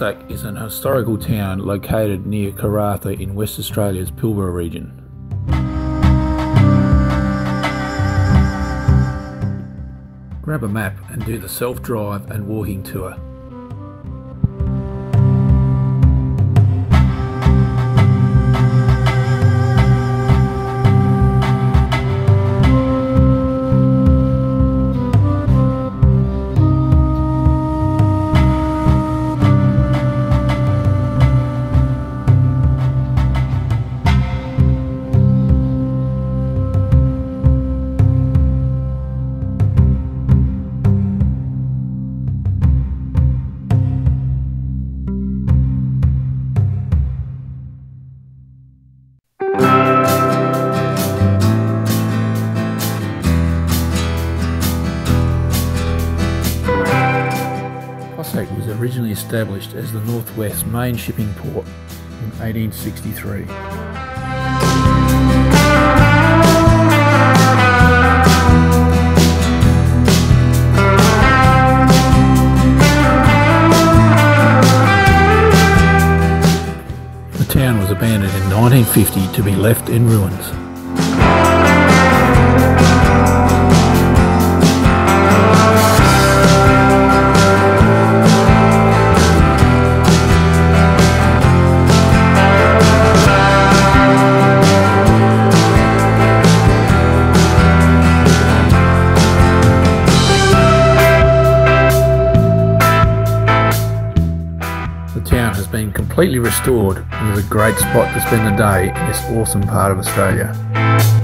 Cossack is an historical town located near Karratha in West Australia's Pilbara region. Grab a map and do the self-drive and walking tour. Cossack was originally established as the Northwest's main shipping port in 1863. The town was abandoned in 1950 to be left in ruins. The town has been completely restored and is a great spot to spend a day in this awesome part of Australia.